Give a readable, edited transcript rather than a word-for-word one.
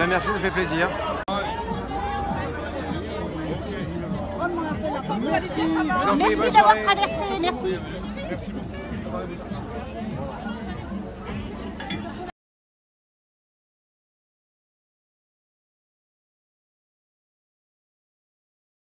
merci, ça me fait plaisir. Merci d'avoir traversé, merci. Merci beaucoup.